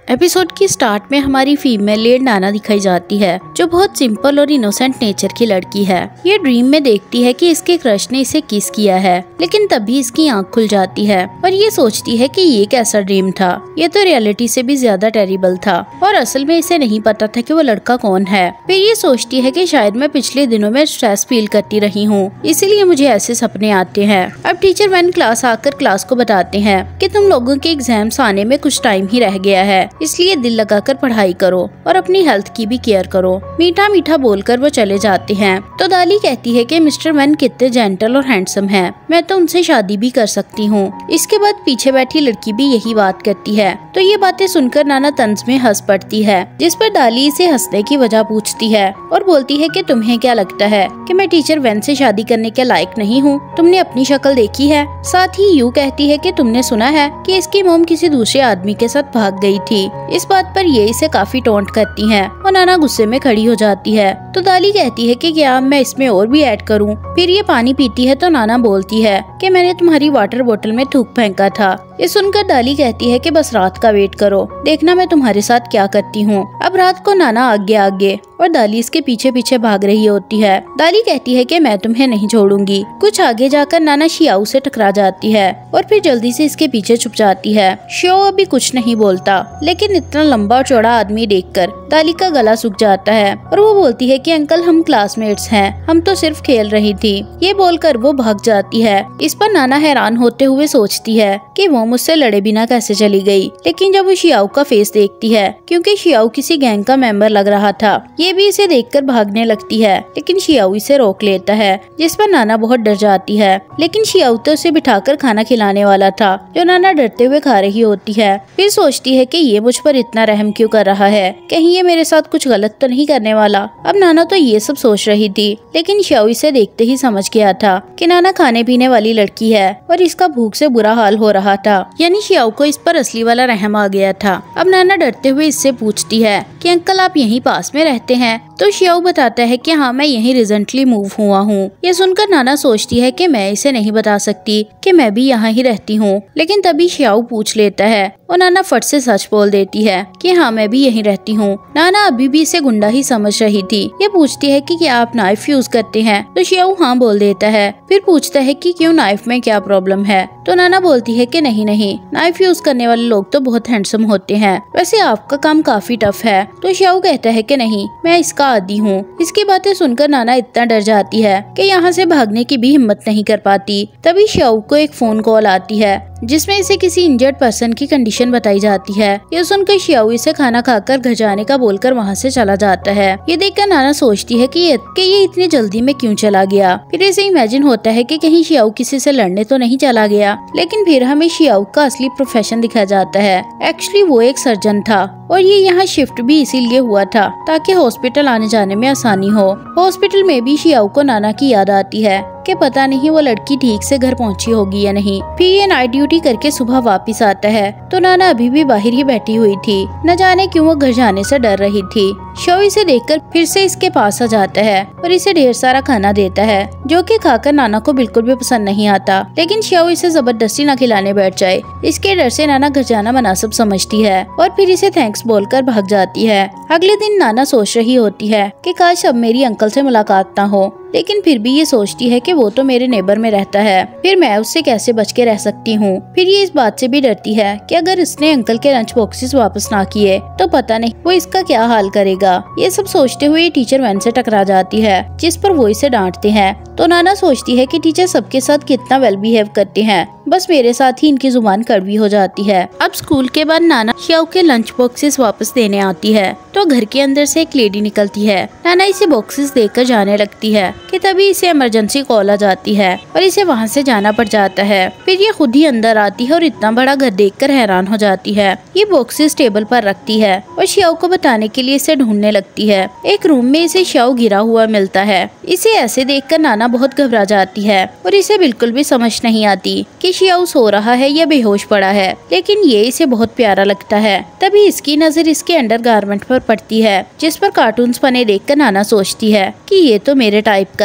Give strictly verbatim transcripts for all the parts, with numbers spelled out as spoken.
Episode की start में हमारी फीमेल लीड नाना दिखाई जाती है, जो बहुत सिंपल और इनोसेंट नेचर की लड़की है। ये ड्रीम में देखती है कि इसके क्रश ने इसे किस किया है, लेकिन तभी इसकी आंख खुल जाती है और ये सोचती है कि ये कैसा ड्रीम था, ये तो रियलिटी से भी ज्यादा टेरिबल था और असल में इसे नहीं पता था कि वो लड़का कौन है। फिर ये सोचती है कि शायद मैं पिछले दिनों में स्ट्रेस फील करती रही हूँ, इसीलिए मुझे ऐसे सपने आते हैं। अब टीचर वैन क्लास आकर क्लास को बताते हैं कि तुम लोगों के एग्जाम्स आने में कुछ टाइम ही रह गया है, इसलिए दिल लगाकर पढ़ाई करो और अपनी हेल्थ की भी केयर करो। मीठा मीठा बोलकर वो चले जाते हैं। तो दाली कहती है कि मिस्टर वैन कितने जेंटल और हैंडसम हैं, मैं तो उनसे शादी भी कर सकती हूँ। इसके बाद पीछे बैठी लड़की भी यही बात करती है। तो ये बातें सुनकर नाना तंज में हंस पड़ती है, जिस पर दाली इसे हंसने की वजह पूछती है और बोलती है कि तुम्हें क्या लगता है कि मैं टीचर वैन से शादी करने के लायक नहीं हूँ? तुमने अपनी शक्ल देखी है? साथ ही यूँ कहती है कि तुमने सुना है कि इसकी मोम किसी दूसरे आदमी के साथ भाग गई थी। इस बात पर ये इसे काफी टोंट करती है और नाना गुस्से में खड़ी हो जाती है। तो दाली कहती है कि क्या मैं इसमें और भी ऐड करूं? फिर ये पानी पीती है तो नाना बोलती है कि मैंने तुम्हारी वाटर बोतल में थूक फेंका था। ये सुनकर दाली कहती है कि बस रात का वेट करो, देखना मैं तुम्हारे साथ क्या करती हूँ। अब रात को नाना आगे आगे और दाली इसके पीछे पीछे भाग रही होती है। दाली कहती है कि मैं तुम्हें नहीं छोड़ूंगी। कुछ आगे जाकर नाना शियाऊ से टकरा जाती है और फिर जल्दी से इसके पीछे छुप जाती है। शियाऊ अभी कुछ नहीं बोलता, लेकिन इतना लंबा और चौड़ा आदमी देखकर दाली का गला सूख जाता है और वो बोलती है कि अंकल हम क्लासमेट्स हैं, हम तो सिर्फ खेल रही थी। ये बोलकर वो भाग जाती है। इस पर नाना हैरान होते हुए सोचती है कि वो मुझसे लड़े बिना कैसे चली गई। लेकिन जब वो शियाऊ का फेस देखती है, क्योंकि शियाऊ किसी गैंग का मेंबर लग रहा था, ये भी इसे देखकर भागने लगती है, लेकिन शियाऊ इसे रोक लेता है, जिस पर नाना बहुत डर जाती है। लेकिन शियाऊ तो उसे बिठाकर खाना खिलाने वाला था, जो नाना डरते हुए खा रही होती है। फिर सोचती है कि ये मुझ पर इतना रहम क्यों कर रहा है, कहीं ये मेरे साथ कुछ गलत तो नहीं करने वाला। अब नाना तो ये सब सोच रही थी, लेकिन शियाऊ इसे देखते ही समझ गया था कि नाना खाने पीने वाली लड़की है और इसका भूख से बुरा हाल हो रहा था, यानी शियाऊ को इस पर असली वाला रहम आ गया था। अब नाना डरते हुए इससे पूछती है कि अंकल आप यहीं पास में रहते हैं? तो शियाऊ बताता है कि हाँ मैं यहीं रिसेंटली मूव हुआ हूँ। ये सुनकर नाना सोचती है कि मैं इसे नहीं बता सकती कि मैं भी यहाँ ही रहती हूँ, लेकिन तभी शियाऊ पूछ लेता है और नाना फट से सच बोल देती है कि हाँ मैं भी यहीं रहती हूँ। नाना अभी भी इसे गुंडा ही समझ रही थी। ये पूछती है कि क्या आप नाइफ यूज करते हैं? तो शियाऊ हाँ बोल देता है। फिर पूछता है कि क्यों, नाइफ में क्या प्रॉब्लम है? तो नाना बोलती है कि नहीं नहीं, नाइफ यूज करने वाले लोग तो बहुत हैंडसम होते हैं, वैसे आपका काम काफी टफ है। तो शियाऊ कहता है कि नहीं, मैं इसका आदी हूँ। इसकी बातें सुनकर नाना इतना डर जाती है कि यहाँ से भागने की भी हिम्मत नहीं कर पाती। तभी शियाऊ को एक फोन कॉल आती है, जिसमें इसे किसी इंजर्ड पर्सन की कंडीशन बताई जाती है। ये सुनकर शियाऊ इसे खाना खाकर घर जाने का बोलकर वहाँ से चला जाता है। ये देखकर नाना सोचती है कि ये, कि ये इतनी जल्दी में क्यों चला गया। फिर इसे इमेजिन होता है कि कहीं शियाऊ किसी से लड़ने तो नहीं चला गया, लेकिन फिर हमें शियाऊ का असली प्रोफेशन दिखाया जाता है। एक्चुअली वो एक सर्जन था और ये यहाँ शिफ्ट भी इसीलिए हुआ था ताकि हॉस्पिटल आने जाने में आसानी हो। हॉस्पिटल में भी शियाऊ को नाना की याद आती है कि पता नहीं वो लड़की ठीक से घर पहुंची होगी या नहीं। फिर ये नाइट ड्यूटी करके सुबह वापस आता है तो नाना अभी भी बाहर ही बैठी हुई थी, न जाने क्यों वो घर जाने से डर रही थी। शियाऊ इसे देखकर फिर से इसके पास आ जाता है और इसे ढेर सारा खाना देता है, जो कि खाकर नाना को बिल्कुल भी पसंद नहीं आता। लेकिन शियाऊ इसे जबरदस्ती न खिलाने बैठ जाए, इसके डर से नाना घर जाना मुनासिब समझती है और फिर इसे थैंक्स बोलकर भाग जाती है। अगले दिन नाना सोच रही होती है कि काश अब मेरी अंकल से मुलाकात न हो, लेकिन फिर भी ये सोचती है कि वो तो मेरे नेबर में रहता है, फिर मैं उससे कैसे बच के रह सकती हूँ। फिर ये इस बात से भी डरती है कि अगर इसने अंकल के लंच बॉक्सेस वापस ना किए तो पता नहीं वो इसका क्या हाल करेगा। ये सब सोचते हुए टीचर वैन से टकरा जाती है, जिस पर वो इसे डांटते हैं। तो नाना सोचती है कि टीचर सबके साथ कितना वेल बिहेव करते हैं, बस मेरे साथ ही इनकी जुबान कड़वी हो जाती है। अब स्कूल के बाद नाना शियाऊ के लंच बॉक्सेस वापस देने आती है तो घर के अंदर से एक लेडी निकलती है। नाना इसे बॉक्सेस देकर जाने लगती है कि तभी इसे इमरजेंसी कॉल आ जाती है और इसे वहाँ से जाना पड़ जाता है। फिर ये खुद ही अंदर आती है और इतना बड़ा घर देखकर हैरान हो जाती है। ये बॉक्सेस टेबल पर रखती है और शियाऊ को बताने के लिए इसे ढूंढने लगती है। एक रूम में इसे शियाऊ गिरा हुआ मिलता है। इसे ऐसे देखकर नाना बहुत घबरा जाती है और इसे बिल्कुल भी समझ नहीं आती कि शियाऊ सो रहा है या बेहोश पड़ा है, लेकिन ये इसे बहुत प्यारा लगता है। तभी इसकी नजर इसके अंडरगारमेंट पर पड़ती है, जिस पर कार्टून्स बने देखकर नाना सोचती है कि ये तो मेरे टाइप का है।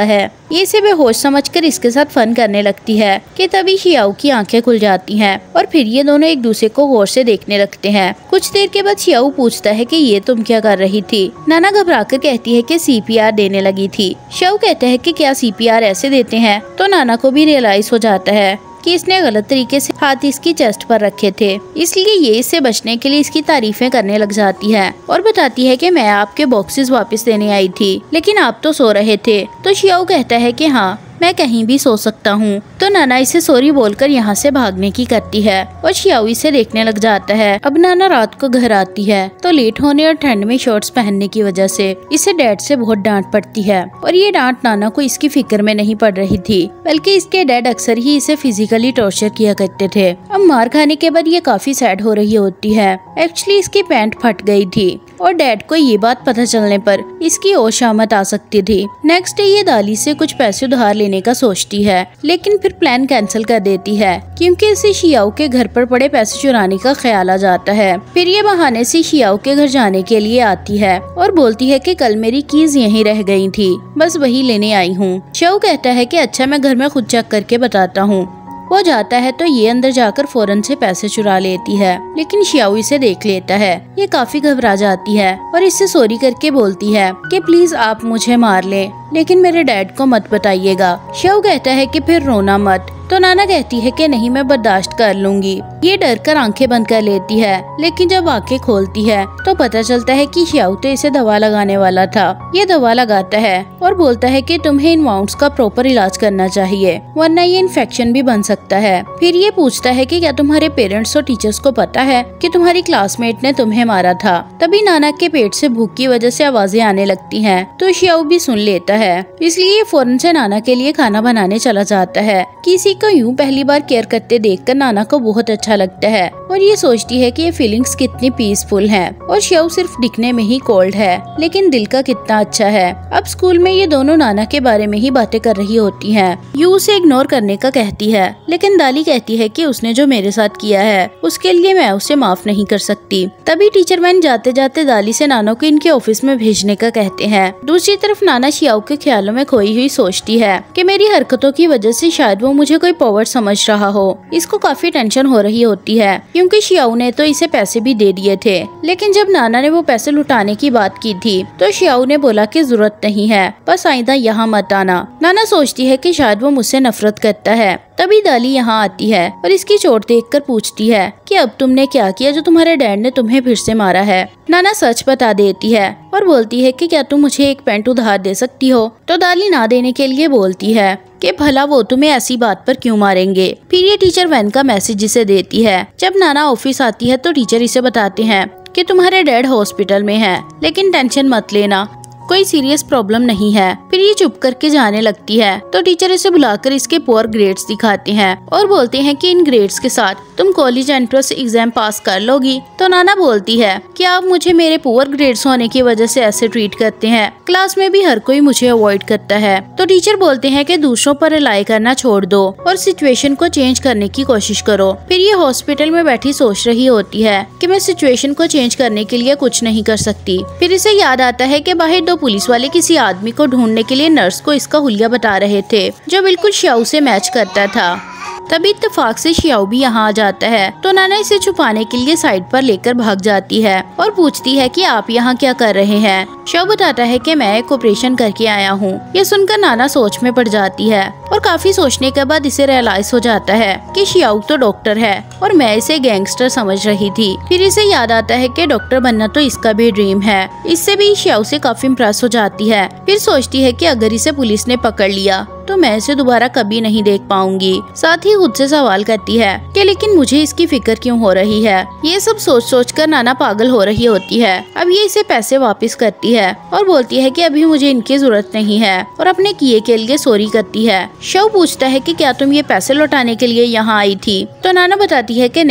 ये इसे बेहोश समझकर इसके साथ फन करने लगती है कि तभी शियाओ की आंखें खुल जाती हैं और फिर ये दोनों एक दूसरे को गौर से देखने लगते हैं। कुछ देर के बाद शियाओ पूछता है कि ये तुम क्या कर रही थी। नाना घबराकर कहती है कि सीपीआर देने लगी थी। शियाओ कहता है कि क्या सीपीआर ऐसे देते हैं, तो नाना को भी रियलाइज हो जाता है कि इसने गलत तरीके से हाथ इसकी चेस्ट पर रखे थे, इसलिए ये इससे बचने के लिए इसकी तारीफें करने लग जाती है और बताती है कि मैं आपके बॉक्सेस वापस देने आई थी, लेकिन आप तो सो रहे थे। तो शियाओ कहता है कि हाँ, मैं कहीं भी सो सकता हूँ। तो नाना इसे सॉरी बोलकर यहाँ से भागने की करती है और शियाओ इसे देखने लग जाता है। अब नाना रात को घर आती है तो लेट होने और ठंड में शॉर्ट्स पहनने की वजह से इसे डैड से बहुत डांट पड़ती है और ये डांट नाना को इसकी फिक्र में नहीं पड़ रही थी, बल्कि इसके डैड अक्सर ही इसे फिजिकली टॉर्चर किया करते थे। अब मार खाने के बाद ये काफी सैड हो रही होती है। एक्चुअली इसकी पैंट फट गई थी और डैड को ये बात पता चलने पर इसकी होश आमद आ सकती थी। नेक्स्ट डे ये दाली से कुछ पैसे उधार लेने का सोचती है, लेकिन फिर प्लान कैंसिल कर देती है क्योंकि इसे शियाओ के घर पर पड़े पैसे चुराने का ख्याल आ जाता है। फिर ये बहाने से शियाओ के घर जाने के लिए आती है और बोलती है कि कल मेरी कीज यहीं रह गई थी, बस वही लेने आई हूँ। शियाओ कहता है कि अच्छा, मैं घर में खुद चेक करके बताता हूँ। वो जाता है तो ये अंदर जाकर फौरन से पैसे चुरा लेती है, लेकिन शियाओ इसे देख लेता है। ये काफी घबरा जाती है और इससे सॉरी करके बोलती है कि प्लीज आप मुझे मार ले, लेकिन मेरे डैड को मत बताइएगा। शियाओ कहता है कि फिर रोना मत। तो नाना कहती है कि नहीं, मैं बर्दाश्त कर लूंगी। ये डर कर आंखें बंद कर लेती है, लेकिन जब आंखें खोलती है तो पता चलता है कि शियाओ तो इसे दवा लगाने वाला था। ये दवा लगाता है और बोलता है कि तुम्हें इन वाउंड्स का प्रॉपर इलाज करना चाहिए, वरना ये इन्फेक्शन भी बन सकता है। फिर ये पूछता है कि क्या तुम्हारे पेरेंट्स और टीचर्स को पता है कि तुम्हारी क्लासमेट ने तुम्हें मारा था। तभी नाना के पेट से भूख की वजह से आवाजें आने लगती हैं, तो शियाओ भी सुन लेता है, इसलिए ये फौरन से नाना के लिए खाना बनाने चला जाता है। किसी को यूं पहली बार केयर करते देखकर नाना को बहुत अच्छा लगता है और ये सोचती है कि ये फीलिंग्स कितनी पीसफुल हैं और शियाओ सिर्फ दिखने में ही कोल्ड है, लेकिन दिल का कितना अच्छा है। अब स्कूल में ये दोनों नाना के बारे में ही बातें कर रही होती हैं। यू उसे इग्नोर करने का कहती है, लेकिन दाली कहती है कि उसने जो मेरे साथ किया है उसके लिए मैं उसे माफ नहीं कर सकती। तभी टीचर मैन जाते जाते दाली से नाना को इनके ऑफिस में भेजने का कहते हैं। दूसरी तरफ नाना शियाओ के ख्यालों में खोई हुई सोचती है कि मेरी हरकतों की वजह से शायद वो मुझे कोई पावर समझ रहा हो। इसको काफी टेंशन हो रही होती है क्योंकि शियाओ ने तो इसे पैसे भी दे दिए थे, लेकिन जब नाना ने वो पैसे लुटाने की बात की थी तो शियाओ ने बोला कि जरूरत नहीं है, बस आइंदा यहाँ मत आना। नाना सोचती है कि शायद वो मुझसे नफरत करता है। तभी दाली यहाँ आती है और इसकी चोट देखकर पूछती है कि अब तुमने क्या किया जो तुम्हारे डैड ने तुम्हें फिर से मारा है। नाना सच बता देती है और बोलती है कि क्या तुम मुझे एक पैंट उधार दे सकती हो। तो दाली ना देने के लिए बोलती है कि भला वो तुम्हें ऐसी बात पर क्यों मारेंगे। फिर ये टीचर वैन का मैसेज इसे देती है। जब नाना ऑफिस आती है तो टीचर इसे बताते हैं कि तुम्हारे डैड हॉस्पिटल में है, लेकिन टेंशन मत लेना, कोई सीरियस प्रॉब्लम नहीं है। फिर ये चुप करके जाने लगती है तो टीचर इसे बुलाकर इसके पुअर ग्रेड्स दिखाते हैं और बोलते हैं कि इन ग्रेड्स के साथ तुम कॉलेज एंट्रेंस एग्जाम पास कर लोगी। तो नाना बोलती है कि आप मुझे मेरे पुअर ग्रेड्स होने की वजह से ऐसे ट्रीट करते हैं, क्लास में भी हर कोई मुझे अवॉइड करता है। तो टीचर बोलते हैं कि दूसरों पर रिलाई करना छोड़ दो और सिचुएशन को चेंज करने की कोशिश करो। फिर ये हॉस्पिटल में बैठी सोच रही होती है कि मैं सिचुएशन को चेंज करने के लिए कुछ नहीं कर सकती। फिर इसे याद आता है कि बाहर दो पुलिस वाले किसी आदमी को ढूंढने के लिए नर्स को इसका हुलिया बता रहे थे जो बिल्कुल शियाओ से मैच करता था। तभी इत्तेफाक से शियाओ भी यहाँ आ जाता है तो नाना इसे छुपाने के लिए साइड पर लेकर भाग जाती है और पूछती है कि आप यहाँ क्या कर रहे हैं। शियाओ बताता है कि मैं एक ऑपरेशन करके आया हूँ। ये सुनकर नाना सोच में पड़ जाती है और काफी सोचने के बाद इसे रियलाइज हो जाता है कि शियाओ तो डॉक्टर है और मैं इसे गैंगस्टर समझ रही थी। फिर इसे याद आता है कि डॉक्टर बनना तो इसका भी ड्रीम है। इससे भी शियाओ से काफी इम्प्रेस हो जाती है। फिर सोचती है कि अगर इसे पुलिस ने पकड़ लिया तो मैं इसे दोबारा कभी नहीं देख पाऊंगी। साथ ही खुद से सवाल करती है कि लेकिन मुझे इसकी फिक्र क्यों हो रही है। ये सब सोच सोच कर नाना पागल हो रही होती है। अब ये इसे पैसे वापस करती है और बोलती है कि अभी मुझे इनकी जरूरत नहीं है और अपने किए के लिए सॉरी करती है। शियाओ पूछता है कि क्या तुम ये पैसे लौटाने के लिए यहाँ आई थी। तो नाना बताती है कि नहीं,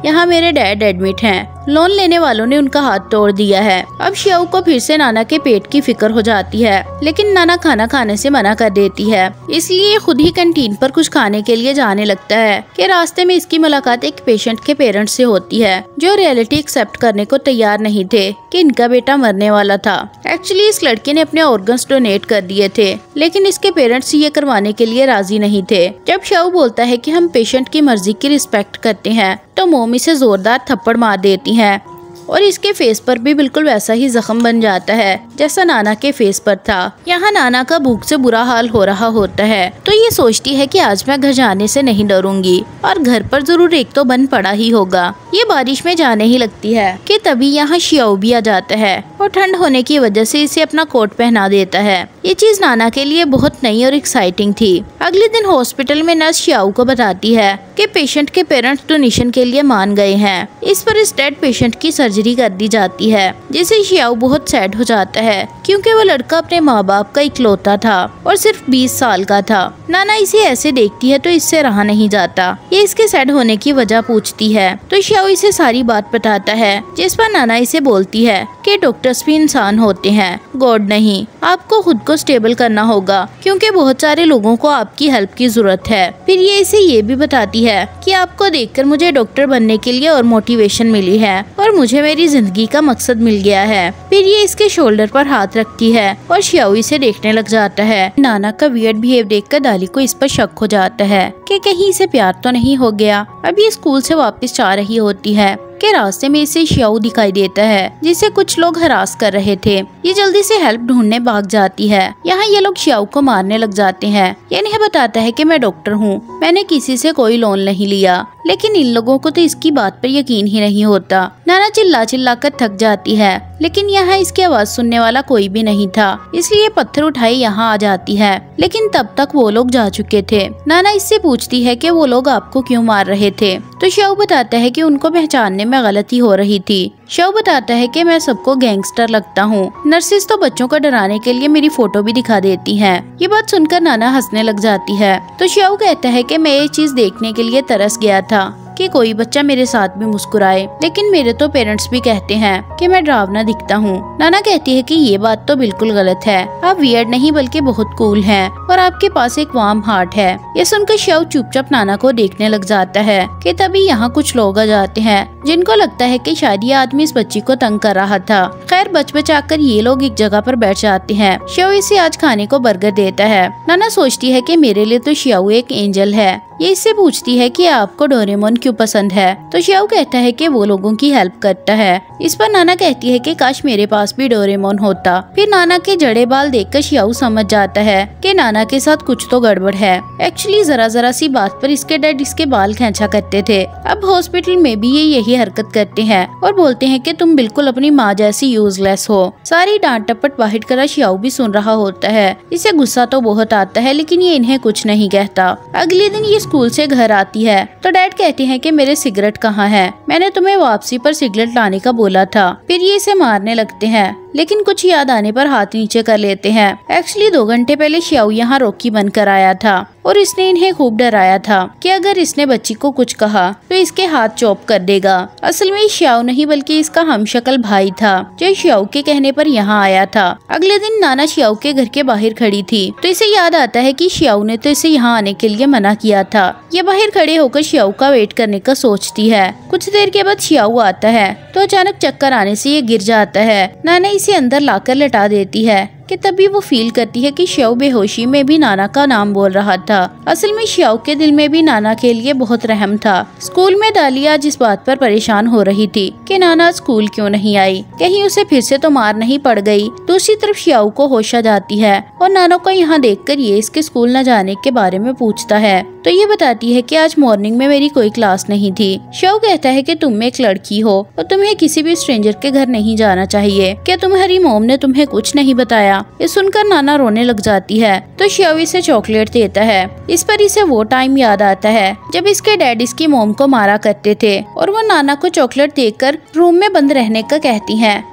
यहाँ मेरे डैड एडमिट हैं। लोन लेने वालों ने उनका हाथ तोड़ दिया है। अब शियाओ को फिर से नाना के पेट की फिक्र हो जाती है, लेकिन नाना खाना खाने से मना कर देती है। इसलिए खुद ही कैंटीन पर कुछ खाने के लिए जाने लगता है कि रास्ते में इसकी मुलाकात एक पेशेंट के पेरेंट्स से होती है, जो रियलिटी एक्सेप्ट करने को तैयार नहीं थे कि इनका बेटा मरने वाला था। एक्चुअली इस लड़के ने अपने ऑर्गन्स डोनेट कर दिए थे, लेकिन इसके पेरेंट्स ये करवाने के लिए राजी नहीं थे। जब शियाओ बोलता है कि हम पेशेंट की मर्जी की रिस्पेक्ट करते हैं, तो मोम इसे जोरदार थप्पड़ मार देती है और इसके फेस पर भी बिल्कुल वैसा ही जख्म बन जाता है जैसा नाना के फेस पर था। यहाँ नाना का भूख से बुरा हाल हो रहा होता है, तो ये सोचती है कि आज मैं घर जाने से नहीं डरूंगी और घर पर जरूर एक तो बन पड़ा ही होगा। ये बारिश में जाने ही लगती है कि तभी यहाँ शियाओ भी आ जाता है और ठंड होने की वजह से इसे अपना कोट पहना देता है। ये चीज नाना के लिए बहुत नई और एक्साइटिंग थी। अगले दिन हॉस्पिटल में नर्स शियाओ को बताती है कि पेशेंट के पेरेंट्स डोनेशन के लिए मान गए हैं। इस पर इस डेड पेशेंट की सर्जरी कर दी जाती है, जिससे शियाओ बहुत सैड हो जाता है क्योंकि वो लड़का अपने माँ बाप का इकलौता था और सिर्फ बीस साल का था। नाना इसे ऐसे देखती है तो इससे रहा नहीं जाता। ये इसके सैड होने की वजह पूछती है, तो शियाओ इसे सारी बात बताता है, जिस पर नाना इसे बोलती है कि डॉक्टर्स भी इंसान होते हैं, गॉड नहीं। आपको खुद को स्टेबल करना होगा क्योंकि बहुत सारे लोगों को आपकी हेल्प की जरूरत है। फिर ये इसे ये भी बताती है कि आपको देखकर मुझे डॉक्टर बनने के लिए और मोटिवेशन मिली है और मुझे मेरी जिंदगी का मकसद मिल गया है। फिर ये इसके शोल्डर पर हाथ रखती है और शियाओ इसे देखने लग जाता है। नाना का वियर्ड बिहेव देखकर दाली को इस पर शक हो जाता है कि कहीं इसे प्यार तो नहीं हो गया। अब ये स्कूल से वापस जा रही होती है के रास्ते में इसे शियाओ दिखाई देता है, जिसे कुछ लोग हरास कर रहे थे। ये जल्दी से हेल्प ढूंढने भाग जाती है। यहाँ ये लोग शियाओ को मारने लग जाते हैं। ये इन्हें बताता है कि मैं डॉक्टर हूँ, मैंने किसी से कोई लोन नहीं लिया, लेकिन इन लोगों को तो इसकी बात पर यकीन ही नहीं होता। नाना चिल्ला चिल्ला कर थक जाती है, लेकिन यहाँ इसकी आवाज सुनने वाला कोई भी नहीं था, इसलिए पत्थर उठाए यहाँ आ जाती है, लेकिन तब तक वो लोग जा चुके थे। नाना इससे पूछती है कि वो लोग आपको क्यों मार रहे थे, तो शियाओ बताता है कि उनको पहचानने में गलती हो रही थी। शियाओ बताता है कि मैं सबको गैंगस्टर लगता हूँ। नर्सिस तो बच्चों को डराने के लिए मेरी फोटो भी दिखा देती हैं। ये बात सुनकर नाना हंसने लग जाती है, तो शियाओ कहता है कि मैं ये चीज देखने के लिए तरस गया था कि कोई बच्चा मेरे साथ भी मुस्कुराए, लेकिन मेरे तो पेरेंट्स भी कहते हैं कि मैं डरावना दिखता हूँ। नाना कहती है कि ये बात तो बिल्कुल गलत है, आप वियर्ड नहीं बल्कि बहुत कूल हैं और आपके पास एक वार्म हार्ट है। ये सुनकर शियाओ चुपचाप नाना को देखने लग जाता है कि तभी यहाँ कुछ लोग आ जाते हैं, जिनको लगता है कि शायद ये आदमी इस बच्ची को तंग कर रहा था। खैर बच बचाकर ये लोग एक जगह पर बैठ जाते हैं। शियाओ इसे आज खाने को बर्गर देता है। नाना सोचती है कि मेरे लिए तो शियाओ एक एंजल है। ये इससे पूछती है कि आपको डोरेमोन क्यों पसंद है, तो शियाओ कहता है कि वो लोगों की हेल्प करता है। इस पर नाना कहती है कि काश मेरे पास भी डोरेमोन होता। फिर नाना के जड़े बाल देखकर शियाओ समझ जाता है कि नाना के साथ कुछ तो गड़बड़ है। एक्चुअली जरा जरा सी बात पर इसके डैड इसके बाल खींचा करते थे। अब हॉस्पिटल में भी ये यही हरकत करते हैं और बोलते हैं कि तुम बिल्कुल अपनी माँ जैसी यूजलेस हो। सारी डांट टपट बाहर करा शियाओ भी सुन रहा होता है। इसे गुस्सा तो बहुत आता है, लेकिन ये इन्हें कुछ नहीं कहता। अगले दिन ये स्कूल से घर आती है तो डैड कहते हैं कि मेरे सिगरेट कहाँ है, मैंने तुम्हें वापसी पर सिगरेट लाने का बोला था। फिर ये इसे मारने लगते हैं, लेकिन कुछ याद आने पर हाथ नीचे कर लेते हैं। एक्चुअली दो घंटे पहले शियाओ यहाँ रॉकी बनकर आया था और इसने इन्हें खूब डराया था कि अगर इसने बच्ची को कुछ कहा तो इसके हाथ चॉप कर देगा। असल में शियाओ नहीं बल्कि इसका हमशक्ल भाई था, जो शियाओ के कहने पर यहाँ आया था। अगले दिन नाना शियाओ के घर के बाहर खड़ी थी, तो इसे याद आता है कि शियाओ ने तो इसे यहाँ आने के लिए मना किया था। ये बाहर खड़े होकर शियाओ का वेट करने का सोचती है। कुछ देर के बाद शियाओ आता है तो अचानक चक्कर आने से ये गिर जाता है। नाना इसे अंदर लाकर लटा देती है कि तभी वो फील करती है कि शियाओ बेहोशी में भी नाना का नाम बोल रहा था। असल में शियाओ के दिल में भी नाना के लिए बहुत रहम था। स्कूल में दालिया जिस बात पर परेशान हो रही थी कि नाना स्कूल क्यों नहीं आई, कहीं उसे फिर से तो मार नहीं पड़ गई। दूसरी तरफ शियाओ को होश आ जाती है और नाना को यहाँ देखकर ये इसके स्कूल न जाने के बारे में पूछता है, तो ये बताती है कि आज मॉर्निंग में मेरी कोई क्लास नहीं थी। शियाओ कहता है कि तुम एक लड़की हो और तुम्हें किसी भी स्ट्रेंजर के घर नहीं जाना चाहिए। क्या तुम्हारी मॉम ने तुम्हें कुछ नहीं बताया? ये सुनकर नाना रोने लग जाती है, तो शियाओ इसे चॉकलेट देता है। इस पर इसे वो टाइम याद आता है जब इसके डैड इसकी मॉम को मारा करते थे और वो नाना को चॉकलेट देकर रूम में बंद रहने का कहती हैं।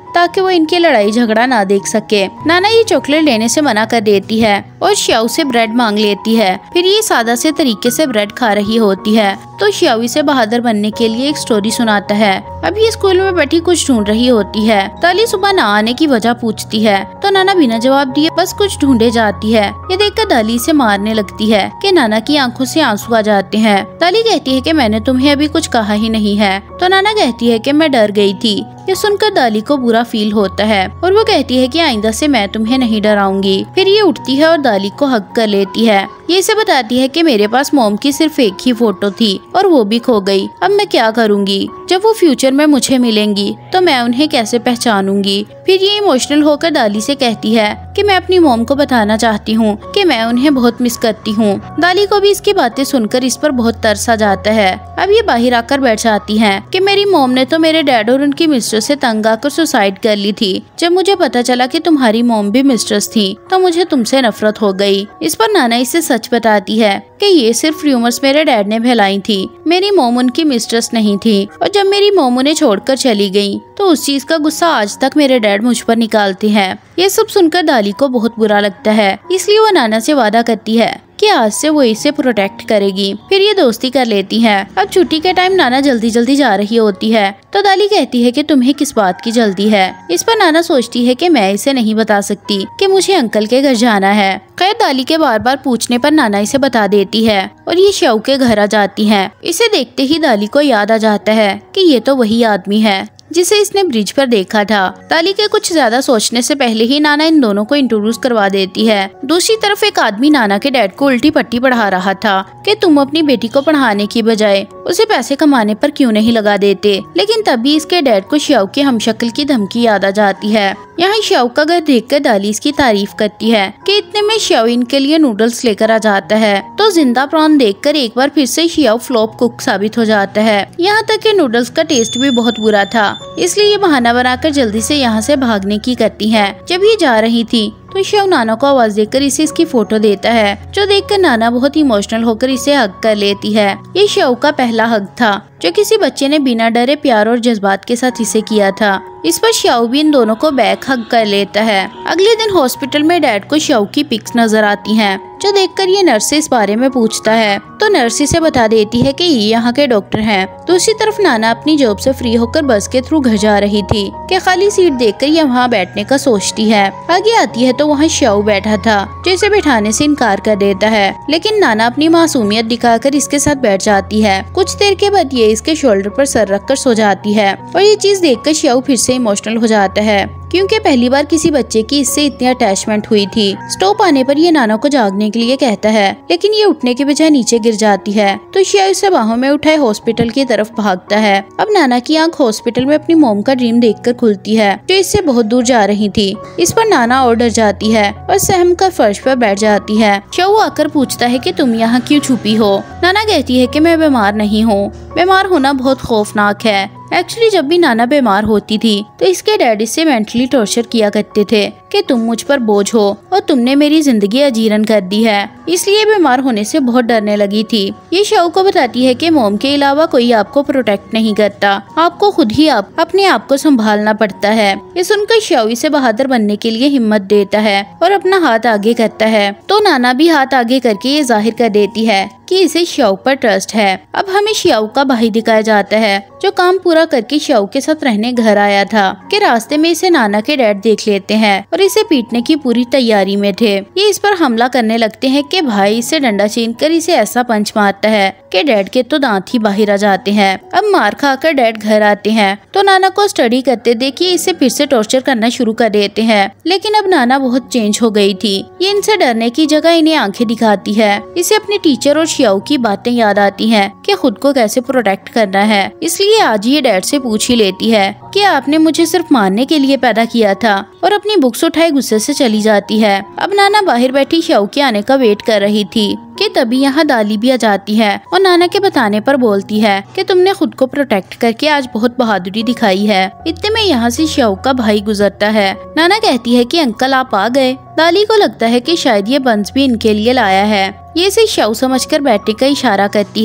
ताकि वो इनकी लड़ाई झगड़ा ना देख सके। नाना ये चॉकलेट लेने से मना कर देती है और श्याओ से ब्रेड मांग लेती है। फिर ये सादा से तरीके से ब्रेड खा रही होती है तो श्याओ इसे बहादुर बनने के लिए एक स्टोरी सुनाता है। अब ये स्कूल में बैठी कुछ ढूंढ रही होती है। दाली सुबह ना आने की वजह पूछती है तो नाना बिना जवाब दिए बस कुछ ढूंढे जाती है। ये देखकर दाली इसे मारने लगती है कि नाना की आंखों से आंसू आ जाते हैं। दाली कहती है कि मैंने तुम्हें अभी कुछ कहा ही नहीं है तो नाना कहती है कि मैं डर गई थी। ये सुनकर दाली को बुरा फील होता है और वो कहती है कि आइंदा से मैं तुम्हें नहीं डराऊंगी। फिर ये उठती है और दाली को हग कर लेती है। ये इसे बताती है कि मेरे पास मॉम की सिर्फ एक ही फोटो थी और वो भी खो गई। अब मैं क्या करूंगी? जब वो फ्यूचर में मुझे मिलेंगी तो मैं उन्हें कैसे पहचानूंगी? फिर ये इमोशनल होकर दाली से कहती है कि मैं अपनी मॉम को बताना चाहती हूँ कि मैं उन्हें बहुत मिस करती हूँ। दाली को भी इसकी बातें सुनकर इस पर बहुत तरस आ जाता है। अब ये बाहर आकर बैठ जाती हैं कि मेरी मॉम ने तो मेरे डैड और उनकी मिस्ट्रेस से तंग आकर सुसाइड कर ली थी। जब मुझे पता चला कि तुम्हारी मॉम भी मिस्ट्रेस थी तो मुझे तुमसे नफरत हो गई। इस पर नाना इसे सच बताती है कि ये सिर्फ र्यूमर्स मेरे डैड ने फैलाई थी। मेरी मॉम उनकी मिस्ट्रेस नहीं थी और जब मेरी मॉम उन्हें छोड़कर चली गई तो उस चीज का गुस्सा आज तक मेरे डैड मुझ पर निकालते हैं। ये सब सुनकर दाली को बहुत बुरा लगता है, इसलिए वो नाना से वादा करती है कि आज से वो इसे प्रोटेक्ट करेगी। फिर ये दोस्ती कर लेती है। अब छुट्टी के टाइम नाना जल्दी जल्दी जा रही होती है तो दाली कहती है कि तुम्हें किस बात की जल्दी है? इस पर नाना सोचती है कि मैं इसे नहीं बता सकती कि मुझे अंकल के घर जाना है। खैर दाली के बार बार पूछने पर नाना इसे बता देती है और ये श्याओ के घर आ जाती है। इसे देखते ही दाली को याद आ जाता है कि ये तो वही आदमी है जिसे इसने ब्रिज पर देखा था। दाली के कुछ ज्यादा सोचने से पहले ही नाना इन दोनों को इंट्रोड्यूस करवा देती है। दूसरी तरफ एक आदमी नाना के डैड को उल्टी पट्टी पढ़ा रहा था कि तुम अपनी बेटी को पढ़ाने की बजाय उसे पैसे कमाने पर क्यों नहीं लगा देते। लेकिन तभी इसके डैड को श्याओ के हमशक्ल की धमकी याद आ जाती है। यहाँ श्याओ का घर देखकर दाली इसकी तारीफ करती है कि इतने में श्याओ इनके लिए नूडल्स लेकर आ जाता है तो जिंदा प्रॉन देखकर एक बार फिर से श्याओ फ्लॉप कुक साबित हो जाता है। यहाँ तक कि नूडल्स का टेस्ट भी बहुत बुरा था, इसलिए ये बहाना बनाकर जल्दी से यहाँ से भागने की करती है। जब ये जा रही थी तो श्याओ नाना को आवाज देकर इसे इसकी फोटो देता है, जो देखकर नाना बहुत इमोशनल होकर इसे हग कर लेती है। ये श्याओ का पहला हग था जो किसी बच्चे ने बिना डरे प्यार और जज्बात के साथ इसे किया था। इस पर श्याओ भी इन दोनों को बैक हग कर लेता है। अगले दिन हॉस्पिटल में डैड को श्याओ की पिक्स नजर आती हैं, जो देखकर ये नर्स से इस बारे में पूछता है तो नर्स इसे बता देती है कि ये यहाँ के डॉक्टर हैं। दूसरी तरफ नाना अपनी जॉब से फ्री होकर बस के थ्रू घर जा रही थी कि खाली सीट देखकर ये वहाँ बैठने का सोचती है। आगे आती है तो वहाँ श्याओ बैठा था जो इसे बैठाने से इनकार कर देता है, लेकिन नाना अपनी मासूमियत दिखाकर इसके साथ बैठ जाती है। कुछ देर के बाद ये इसके शोल्डर पर सर रखकर सो जाती है और ये चीज देखकर श्याओ फिर से इमोशनल हो जाता है क्योंकि पहली बार किसी बच्चे की इससे इतनी अटैचमेंट हुई थी। स्टॉप आने पर ये नाना को जागने के लिए कहता है, लेकिन ये उठने के बजाय नीचे गिर जाती है तो श्याओ इसे बाहों में उठाए हॉस्पिटल की तरफ भागता है। अब नाना की आंख हॉस्पिटल में अपनी मॉम का ड्रीम देखकर खुलती है जो इससे बहुत दूर जा रही थी। इस पर नाना और डर जाती है और सहम कर फर्श पर बैठ जाती है। श्याओ आकर पूछता है कि तुम यहाँ क्यों छुपी हो? नाना कहती है कि मैं बीमार नहीं हूँ, बीमार होना बहुत खौफनाक है। एक्चुअली जब भी नाना बीमार होती थी तो इसके डैडी से मेंटली टॉर्चर किया करते थे कि तुम मुझ पर बोझ हो और तुमने मेरी जिंदगी अजीरन कर दी है, इसलिए बीमार होने से बहुत डरने लगी थी। ये श्याओ को बताती है कि मॉम के अलावा कोई आपको प्रोटेक्ट नहीं करता, आपको खुद ही आप अपने आप को संभालना पड़ता है। ये सुनकर श्याओ इसे बहादुर बनने के लिए हिम्मत देता है और अपना हाथ आगे करता है तो नाना भी हाथ आगे करके ये जाहिर कर देती है कि इसे श्याओ पर ट्रस्ट है। अब हमें श्याओ का भाई दिखाया जाता है जो काम पूरा करके श्याओ के साथ रहने घर आया था कि रास्ते में इसे नाना के डैड देख लेते हैं और इसे पीटने की पूरी तैयारी में थे। ये इस पर हमला करने लगते हैं कि भाई इसे डंडा छीनकर इसे ऐसा पंच मारता है कि डैड के तो दांत ही बाहर आ जाते हैं। अब मार खाकर डैड घर आते हैं तो नाना को स्टडी करते देखिए इसे फिर से टॉर्चर करना शुरू कर देते हैं, लेकिन अब नाना बहुत चेंज हो गई थी। ये इनसे डरने की जगह इन्हें आंखें दिखाती है। इसे अपने टीचर और श्याओ की बातें याद आती हैं कि खुद को कैसे प्रोटेक्ट करना है, इसलिए आज ये डैड से पूछ ही लेती है कि आपने मुझे सिर्फ मारने के लिए पैदा किया था और अपनी बुक्स उठाए गुस्से से चली जाती है। अब नाना बाहर बैठी श्याओ के आने का वेट कर रही थी कि तभी यहाँ दाली भी आ जाती है और नाना के बताने पर बोलती है कि तुमने खुद को प्रोटेक्ट करके आज बहुत बहादुरी दिखाई है। इतने में यहाँ से श्याओ का भाई गुजरता है। नाना कहती है कि अंकल आप आ गए। दाली को लगता है कि शायद ये बंस भी इनके लिए लाया है। ये इसे श्याओ समझकर बैठने का इशारा करती है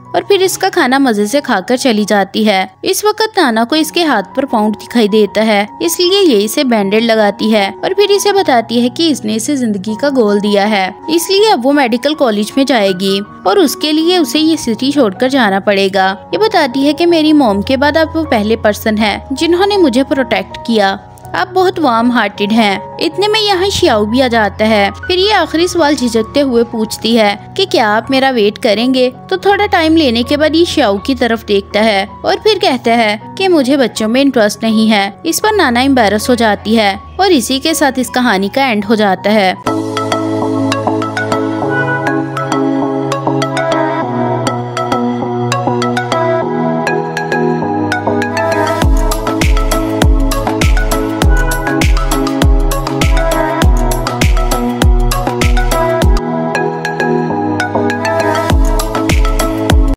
और फिर इसका खाना मजे से खाकर चली जाती है। इस वक्त नाना को इसके हाथ पर पाउंड दिखाई देता है, इसलिए ये इसे बैंडेड लगाती है और फिर इसे बताती है कि इसने इसे जिंदगी का गोल दिया है, इसलिए अब वो मेडिकल कॉलेज में जाएगी और उसके लिए उसे ये सिटी छोड़कर जाना पड़ेगा। ये बताती है कि मेरी मॉम के बाद आप वो पहले पर्सन है जिन्होंने मुझे प्रोटेक्ट किया, आप बहुत वार्म हार्टेड हैं। इतने में यहाँ शियाओ भी आ जाता है। फिर ये आखिरी सवाल झिझकते हुए पूछती है कि क्या आप मेरा वेट करेंगे। तो थोड़ा टाइम लेने के बाद ये शियाओ की तरफ देखता है और फिर कहता है कि मुझे बच्चों में इंटरेस्ट नहीं है। इस पर नाना एम्बैरस हो जाती है और इसी के साथ इस कहानी का एंड हो जाता है।